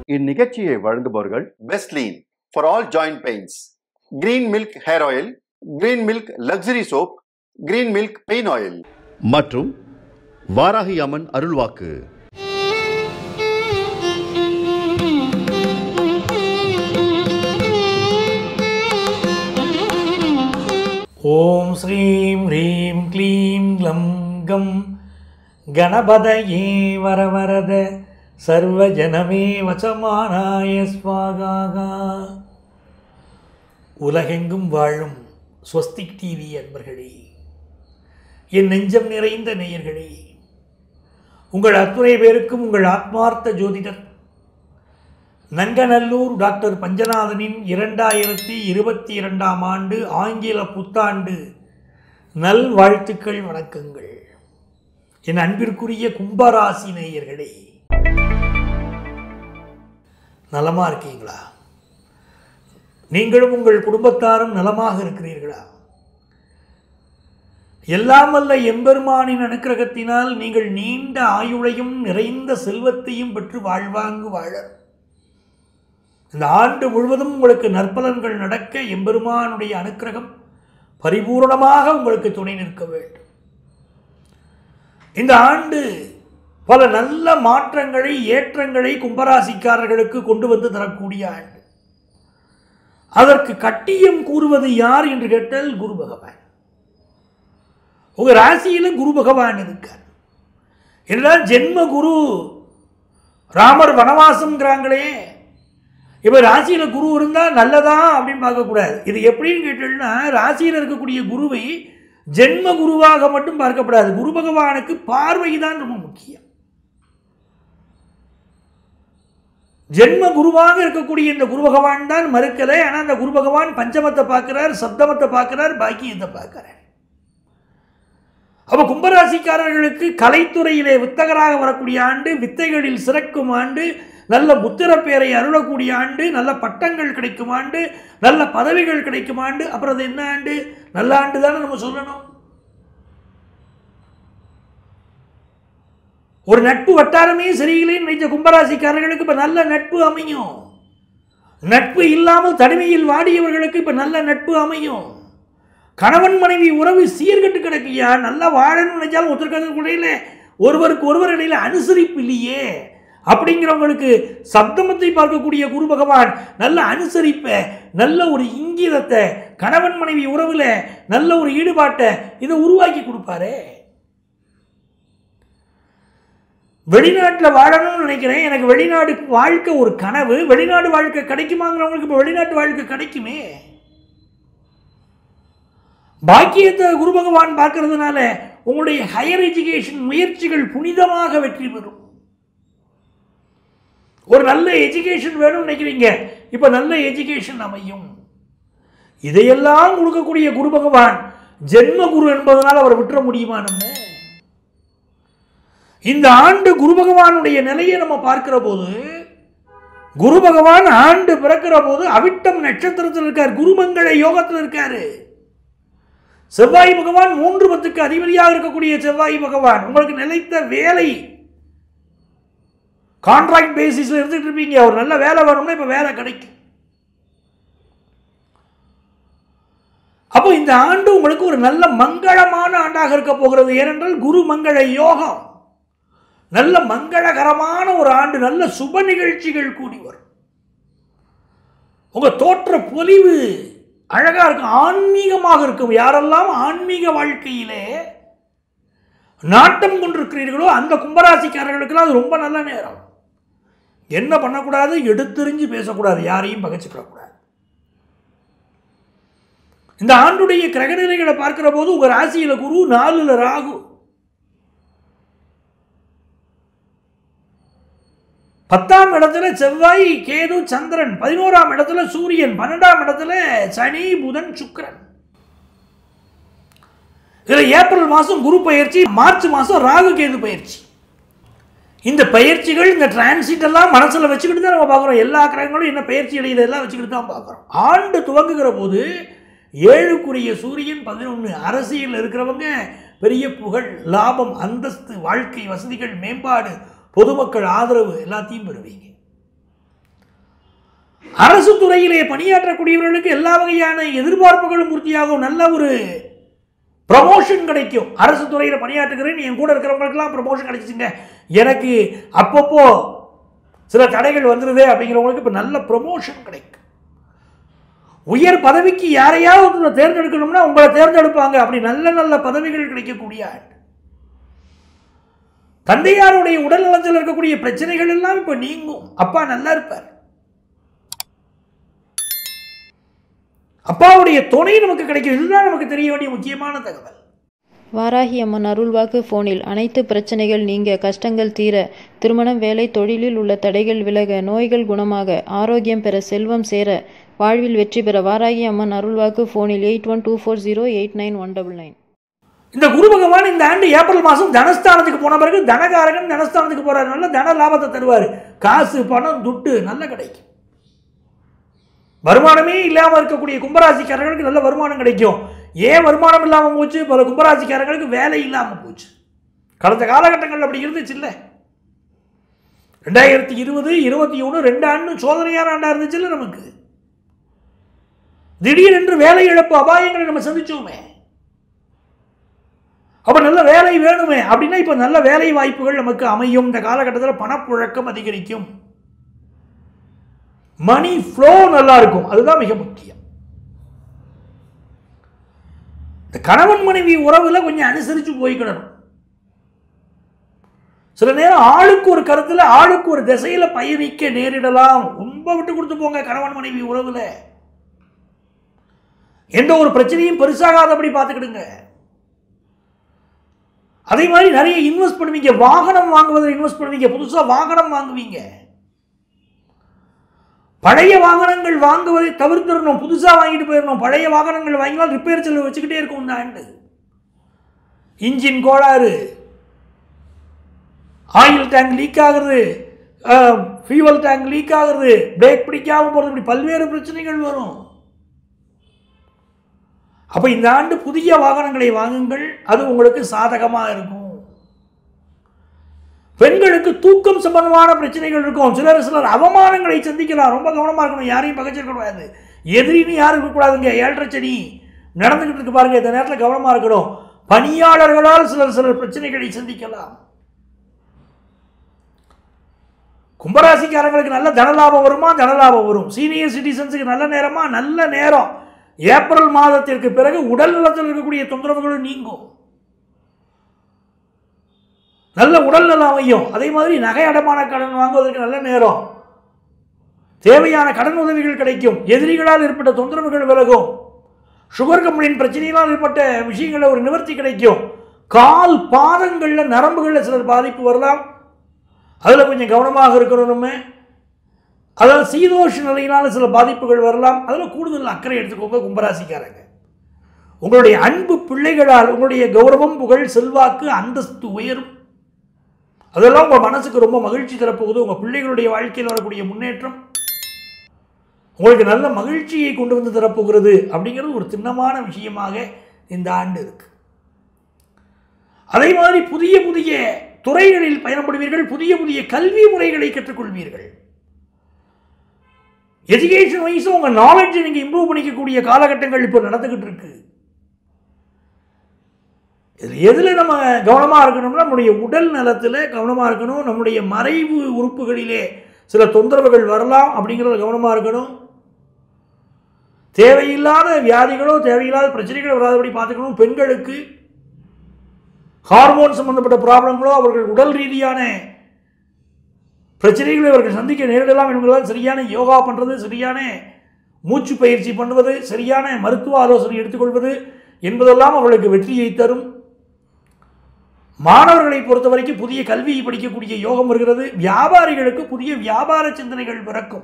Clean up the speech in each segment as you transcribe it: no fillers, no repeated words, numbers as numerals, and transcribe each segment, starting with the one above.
இந்நிகழ்ச்சியை வழங்குபவர்கள் Bestlean for all joint pains, green milk hair oil, green milk luxury soap, green milk pain oil மற்றும் வாராகி அம்மன் அருள்வாக்கு. ஓம் ஸ்ரீம் ஹ்ரீம் க்ளீம் க்ளம் கம் கணபதயே வரவரத சர்வஜனமே வசமானாய ஸ்வாகா. உலகெங்கும் வாழும் ஸ்வஸ்திக் டிவி அன்பர்களே, என் நெஞ்சம் நிறைந்த நேயர்களே, உங்கள் அத்துணை பேருக்கும் உங்கள் ஆத்மார்த்த ஜோதிடர் நங்கநல்லூர் டாக்டர் பஞ்சநாதனின் 2022ஆம் ஆண்டு ஆங்கில புத்தாண்டு நல்வாழ்த்துக்கள், வணக்கங்கள். என் அன்பிற்குரிய கும்பராசி நேயர்களே, நலமாக இருக்கீங்களா? நீங்களும் உங்கள் குடும்பத்தாரும் நலமாக இருக்கிறீர்களா? எல்லாம் வல்ல எம்பெருமானின் அனுக்கிரகத்தினால் நீங்கள் நீண்ட ஆயுளையும் நிறைந்த செல்வத்தையும் பெற்று வாழ்வாங்கு வாழ இந்த ஆண்டு முழுவதும் உங்களுக்கு நற்பலன்கள் நடக்க எம்பெருமானுடைய அனுக்கிரகம் பரிபூர்ணமாக உங்களுக்கு துணை நிற்க வேண்டும். இந்த ஆண்டு பல நல்ல மாற்றங்களை, ஏற்றங்களை கும்பராசிக்காரர்களுக்கு கொண்டு வந்து தரக்கூடிய ஆண்டு. அதற்கு கட்டியம் கூறுவது யார் என்று கேட்டால் குரு பகவான். உங்கள் ராசியில் குரு பகவான் இருக்கார் என்றால் ஜென்ம குரு. ராமர் வனவாசம்ங்கிறாங்களே, இப்போ ராசியில் குரு இருந்தால் நல்லதா அப்படின்னு பார்க்கக்கூடாது. இது எப்படின்னு கேட்டீங்கன்னா, ராசியில் இருக்கக்கூடிய குருவை ஜென்ம குருவாக மட்டும் பார்க்கப்படாது. குரு பகவானுக்கு பார்வை தான் ரொம்ப முக்கியம். ஜென்ம குருவாக இருக்கக்கூடிய இந்த குரு பகவான் தான் மறுக்கலை. ஆனால் அந்த குரு பகவான் பஞ்சமத்தை பார்க்கிறார், சப்தமத்தை பார்க்கிறார், பாக்கியத்தை பார்க்கிறார். அப்போ கும்பராசிக்காரர்களுக்கு கலைத்துறையிலே வித்தகராக வரக்கூடிய ஆண்டு, வித்தைகளில் சிறக்கும் ஆண்டு, நல்ல புத்திர பேரை அருளக்கூடிய ஆண்டு, நல்ல பட்டங்கள் கிடைக்கும் ஆண்டு, நல்ல பதவிகள் கிடைக்கும் ஆண்டு. அப்புறம் அது என்ன ஆண்டு? நல்ல ஆண்டு தானே நம்ம சொல்லணும். ஒரு நட்பு வட்டாரமே சரியில்லைன்னு நினைச்ச கும்பராசிக்காரர்களுக்கு இப்ப நல்ல நட்பு அமையும். நட்பு இல்லாமல் தனிமையில் வாடியவர்களுக்கு இப்ப நல்ல நட்பு அமையும். கணவன் மனைவி உறவு சீர்கட்டு கிடக்கியா? நல்லா வாழணும்னு நினைச்சாலும் ஒருத்தருக்கு ஒருவருக்கு ஒருவர் இடையில அனுசரிப்பு இல்லையே அப்படிங்கிறவங்களுக்கு சப்தமத்தை பார்க்கக்கூடிய குரு பகவான் நல்ல அனுசரிப்பை, நல்ல ஒரு இங்கிதத்தை, கணவன் மனைவி உறவுல நல்ல ஒரு ஈடுபாட்டை இதை உருவாக்கி கொடுப்பாரு. வெளிநாட்டில் வாழணும்னு நினைக்கிறேன், எனக்கு வெளிநாடு வாழ்க்கை ஒரு கனவு, வெளிநாடு வாழ்க்கை கிடைக்குமாங்கிறவங்களுக்கு இப்போ வெளிநாட்டு வாழ்க்கை கிடைக்குமே. பாக்கியத்தை குரு பகவான் பார்க்கறதுனால உங்களுடைய ஹையர் எஜுகேஷன் முயற்சிகள் புனிதமாக வெற்றி பெறும். ஒரு நல்ல எஜுகேஷன் வேணும்னு நினைக்கிறீங்க, இப்ப நல்ல எஜுகேஷன் அமையும். இதையெல்லாம் கொடுக்கக்கூடிய குரு பகவான் ஜென்ம குரு என்பதனால் அவர் விட்டுற முடியுமா? நம்ம இந்த ஆண்டு குரு பகவானுடைய நிலையை நம்ம பார்க்கிற போது, குரு பகவான் ஆண்டு பிறக்கிற போது அவிட்டம் நட்சத்திரத்தில் இருக்கார், குருமங்கள யோகத்தில் இருக்காரு. செவ்வாய் பகவான் 3-10க்கு அதிபதியாக இருக்கக்கூடிய செவ்வாய் பகவான் உங்களுக்கு நிலைத்த வேலை, கான்ட்ராக்ட் பேசிஸ்ல இருந்துட்டு இருப்பீங்க, ஒரு நல்ல வேலை வேணும்னா இப்ப வேலை கிடைக்கும். அப்போ இந்த ஆண்டு உங்களுக்கு ஒரு நல்ல மங்களமான ஆண்டாக இருக்க போகிறது. ஏனென்றால் குரு மங்கள யோகம், நல்ல மங்களகரமான ஒரு ஆண்டு, நல்ல சுப நிகழ்ச்சிகள் கூடி வரும். உங்க தோற்ற பொலிவு அழகா இருக்கும், ஆன்மீகமாக இருக்கும். யாரெல்லாம் ஆன்மீக வாழ்க்கையிலே நாட்டம் கொண்டிருக்கிறீர்களோ அந்த கும்பராசிக்காரர்களுக்கு அது ரொம்ப நல்ல நேரம். என்ன பண்ணக்கூடாது? எடுத்தெறிஞ்சு பேசக்கூடாது, யாரையும் பகைச்சுக்கூடாது. இந்த ஆண்டுடைய கிரகநிலைகளை பார்க்கிற போது உங்க ராசியில குரு, 4ல் ராகு, 10ஆம் இடத்துல செவ்வாய், கேது, சந்திரன், 11ஆம் இடத்துல சூரியன், 12ஆம் இடத்துல சனி, புதன், சுக்கிரன். இதுல ஏப்ரல் மாசம் குரு பயிற்சி, மார்ச் மாசம் ராகு கேது பயிற்சி. இந்த பயிற்சிகள், இந்த டிரான்சிட் எல்லாம் மனசுல வச்சுக்கிட்டு தான் நம்ம பார்க்குறோம். எல்லா கிரகங்களும் என்ன பயிற்சி இடையில எல்லாம் வச்சுக்கிட்டு தான் பார்க்குறோம். ஆண்டு துவங்குகிற போது 7க்குரிய சூரியன் 11. அரசியல் இருக்கிறவங்க பெரிய புகழ், லாபம், அந்தஸ்து, வாழ்க்கை வசதிகள், மேம்பாடு, பொதுமக்கள் ஆதரவு எல்லாத்தையும் பெறுவீங்க. அரசு துறையிலே பணியாற்றக்கூடியவர்களுக்கு எல்லா வகையான எதிர்பார்ப்புகளும் பூர்த்தியாகும். நல்ல ஒரு ப்ரமோஷன் கிடைக்கும். அரசு துறையில் பணியாற்றுகிறேன், என் கூட இருக்கிறவங்களுக்கெல்லாம் ப்ரமோஷன் கிடைச்சிச்சுங்க, எனக்கு அப்பப்போ சில தடைகள் வந்துடுது அப்படிங்கிறவங்களுக்கு இப்போ நல்ல ப்ரமோஷன் கிடைக்கும். உயர் பதவிக்கு யாரையாவது தேர்ந்தெடுக்கணும்னா உங்களை தேர்ந்தெடுப்பாங்க. அப்படி நல்ல நல்ல பதவிகள் கிடைக்கக்கூடிய ஆண்டு. தந்தையாருடைய உடல் நலத்தில் இருக்கக்கூடிய பிரச்சனைகள் எல்லாம் இப்ப நீங்கும். அப்பா நல்லா இருப்பார். அப்பாவுடைய துணை நமக்கு கிடைக்கும். இதுதான் நமக்கு தெரிய வேண்டிய முக்கியமான தகவல். வாராகி அம்மன் அருள்வாக்கு போனில் அனைத்து பிரச்சனைகள் நீங்க, கஷ்டங்கள் தீர, திருமணம், வேலை, தொழிலில் உள்ள தடைகள் விலக, நோய்கள் குணமாக, ஆரோக்கியம் பெற, செல்வம் சேர, வாழ்வில் வெற்றி பெற வாராகி அம்மன் அருள்வாக்கு போனில் 8124089199. இந்த குரு பகவான் இந்த ஆண்டு ஏப்ரல் மாதம் தனஸ்தானத்துக்கு போன பிறகு தனகாரகன் தனஸ்தானத்துக்கு போறாரு. நல்ல தன லாபத்தை தருவார். காசு, பணம், துட்டு நல்ல கிடைக்கும். வருமானமே இல்லாமல் இருக்கக்கூடிய கும்பராசிக்காரர்களுக்கு நல்ல வருமானம் கிடைக்கும். ஏன் வருமானம் இல்லாமல் போச்சு? பல கும்பராசிக்காரர்களுக்கு வேலை இல்லாமல் போச்சு. கடந்த காலகட்டங்கள் அப்படி இருந்துச்சு இல்லை? 2020, 21 2 ஆண்டு சோதனையான ஆண்டா இருந்துச்சு இல்லை நமக்கு. திடீரென்று வேலை இழப்பு அபாயங்களை நம்ம சந்திச்சோமே. அப்ப நல்ல வேலை வேணுமே அப்படின்னா இப்ப நல்ல வேலை வாய்ப்புகள் நமக்கு அமையும். இந்த காலகட்டத்தில் பணப்புழக்கம் அதிகரிக்கும். மணி ஃப்ளோ நல்லா இருக்கும். அதுதான் மிக முக்கியம். இந்த கணவன் மனைவி உறவுல கொஞ்சம் அனுசரிச்சு போய்க்கிடணும். சில நேரம் ஆளுக்கு ஒரு கருத்துல ஆளுக்கு ஒரு திசையில பயணிக்க நேரிடலாம். ரொம்ப விட்டு கொடுத்து போங்க கணவன் மனைவி உறவுல. எந்த ஒரு பிரச்சனையும் பெருசாகாதபடி பார்த்துக்கிடுங்க. அதே மாதிரி நிறைய இன்வெஸ்ட் பண்ணுவீங்க. வாகனம் வாங்குவதில் இன்வெஸ்ட் பண்ணுவீங்க. புதுசா வாகனம் வாங்குவீங்க. பழைய வாகனங்கள் வாங்குவதை தவிர்த்துடணும். புதுசா வாங்கிட்டு போயிடணும். பழைய வாகனங்கள் வாங்கினால் ரிப்பேர் செலவு வச்சுக்கிட்டே இருக்கும் இந்த ஆண்டு. இன்ஜின் கோளாறு, ஆயில் டேங்க் லீக் ஆகுறது, ஃபியூவல் டேங்க் லீக் ஆகுறது, பிரேக் பிடிக்காம போறது, இப்படி பல்வேறு பிரச்சனைகள் வரும். அப்ப இந்த ஆண்டு புதிய வாகனங்களை வாங்குங்கள். அது உங்களுக்கு சாதகமாக இருக்கும். பெண்களுக்கு தூக்கம் சம்பந்தமான பிரச்சனைகள் இருக்கும். சிலர் அவமானங்களை சந்திக்கலாம். ரொம்ப கவனமா இருக்கணும். யாரையும் பகைச்சிருக்கக்கூடாது. எதிரின்னு யாரும் இருக்கக்கூடாதுங்க. 7.5 சனி நடந்துகிட்டு இருக்கு பாருங்க. இந்த நேரத்தில் கவனமா இருக்கணும். பணியாளர்களால் சிலர் பிரச்சனைகளை சந்திக்கலாம். கும்பராசிக்காரங்களுக்கு நல்ல தனலாபம் வருமா? தனலாபம் வரும். சீனியர் சிட்டிசன்ஸுக்கு நல்ல நேரமா? நல்ல நேரம். ஏப்ரல் மாதத்திற்கு பிறகு உடல் நலத்தில் இருக்கக்கூடிய தொந்தரவுகளும் நீங்கும். நல்ல உடல் நலம் அமையும். அதே மாதிரி நகை அடமான கடன் வாங்குவதற்கு நல்ல நேரம். தேவையான கடன் உதவிகள் கிடைக்கும். எதிரிகளால் ஏற்பட்ட தொந்தரவுகள் விலகும். சுகர் கம்பெனியின் பிரச்சனைகளால் ஏற்பட்ட விஷயங்களில் ஒரு நிவர்த்தி கிடைக்கும். கால் பாதங்களில் நரம்புகளில் சிலர் பாதிப்பு வரலாம். அதில் கொஞ்சம் கவனமாக இருக்கணும். நம்ம அதாவது சீதோஷ நிலையினால் சில பாதிப்புகள் வரலாம். அதில் கூடுதல் அக்கறை எடுத்துக்கோங்க கும்பராசிக்காரங்க. உங்களுடைய அன்பு பிள்ளைகளால் உங்களுடைய கௌரவம், புகழ், செல்வாக்கு, அந்தஸ்து உயரும். அதெல்லாம் உங்கள் மனசுக்கு ரொம்ப மகிழ்ச்சி தரப்போகுது. உங்கள் பிள்ளைகளுடைய வாழ்க்கையில் வரக்கூடிய முன்னேற்றம் உங்களுக்கு நல்ல மகிழ்ச்சியை கொண்டு வந்து தரப்போகிறது. அப்படிங்கிறது ஒரு திண்ணமான விஷயமாக இந்த ஆண்டு இருக்கு. அதே மாதிரி புதிய புதிய துறைகளில் பயணப்படுவீர்கள். புதிய புதிய கல்வி முறைகளை கற்றுக்கொள்வீர்கள். எஜுகேஷன் வைஸும் உங்கள் நாலேஜை நீங்கள் இம்ப்ரூவ் பண்ணிக்கக்கூடிய காலகட்டங்கள் இப்போ நடந்துகிட்டு இருக்கு. எதில் நம்ம கவனமாக இருக்கணும்னா நம்முடைய உடல் நலத்தில் கவனமாக இருக்கணும். நம்முடைய மறைவு உறுப்புகளிலே சில தொந்தரவுகள் வரலாம். அப்படிங்கிறத கவனமாக இருக்கணும். தேவையில்லாத வியாதிகளோ தேவையில்லாத பிரச்சனைகளோ வராதபடி பார்த்துக்கணும். பெண்களுக்கு ஹார்மோன் சம்பந்தப்பட்ட ப்ராப்ளங்களோ அவர்கள் உடல் ரீதியான பிரச்சனைகளை அவர்கள் சந்திக்க நேரிடலாம் என்பதால் சரியான யோகா பண்ணுறது, சரியான மூச்சு பயிற்சி பண்ணுவது, சரியான மருத்துவ ஆலோசனை எடுத்துக்கொள்வது என்பதெல்லாம் அவர்களுக்கு வெற்றியை தரும். மாணவர்களை பொறுத்த வரைக்கும் புதிய கல்வியை படிக்கக்கூடிய யோகம் வருகிறது. வியாபாரிகளுக்கு புதிய வியாபார சிந்தனைகள் பிறக்கும்.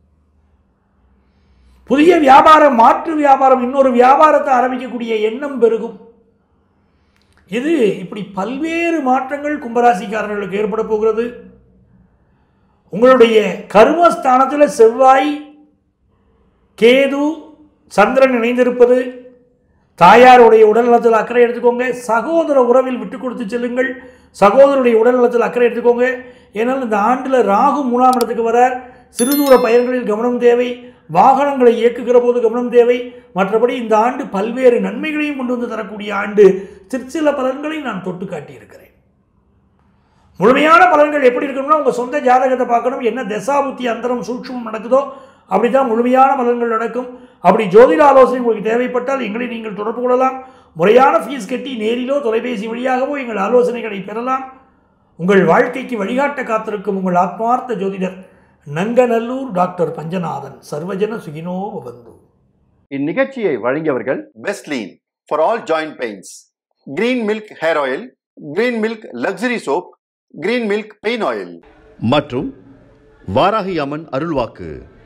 புதிய வியாபாரம், மாற்று வியாபாரம், இன்னொரு வியாபாரத்தை ஆரம்பிக்கக்கூடிய எண்ணம் பெருகும். இது இப்படி பல்வேறு மாற்றங்கள் கும்பராசிக்காரர்களுக்கு ஏற்பட போகிறது. உங்களுடைய கர்மஸ்தானத்தில் செவ்வாய், கேது, சந்திரன் இணைந்திருப்பது. தாயாருடைய உடல்நலத்தில் அக்கறை எடுத்துக்கோங்க. சகோதர உறவில் விட்டு கொடுத்து செல்லுங்கள். சகோதரருடைய உடல்நலத்தில் அக்கறை எடுத்துக்கோங்க. ஏன்னால் இந்த ஆண்டில் ராகு 3ஆம் இடத்துக்கு வரார். சிறுதூர பயணங்களில் கவனம் தேவை, வாகனங்களை இயக்குகிற போது கவனம் தேவை. மற்றபடி இந்த ஆண்டு பல்வேறு நன்மைகளையும் கொண்டு வந்து தரக்கூடிய ஆண்டு. சிற்சில பலன்களை நான் தொட்டு காட்டியிருக்கிறேன். முழுமையான பலன்கள் எப்படி இருக்கணும்னா உங்கள் சொந்த ஜாதகத்தை பார்க்கணும். என்ன தசாபுத்தி அந்தரம் சூட்சமம் நடக்குதோ அப்படி தான் முழுமையான பலன்கள் நடக்கும். அப்படி ஜோதிட ஆலோசனை உங்களுக்கு தேவைப்பட்டால் எங்களை நீங்கள் தொடர்பு கொள்ளலாம். முறையான ஃபீஸ் கட்டி நேரிலோ தொலைபேசி வழியாகவோ எங்கள் ஆலோசனைகளை பெறலாம். உங்கள் வாழ்க்கைக்கு வழிகாட்ட காத்திருக்கும் உங்கள் ஆத்மார்த்த ஜோதிடர் நங்கநல்லூர் டாக்டர் பஞ்சநாதன். சர்வஜன சுகினோ பவந்து. இந்நிகழ்ச்சியை வழங்கியவர்கள் Bestlean for all joint pains, green milk hair oil, green milk luxury soap, green milk pain oil மற்றும் வாராகி அம்மன் அருள்வாக்கு.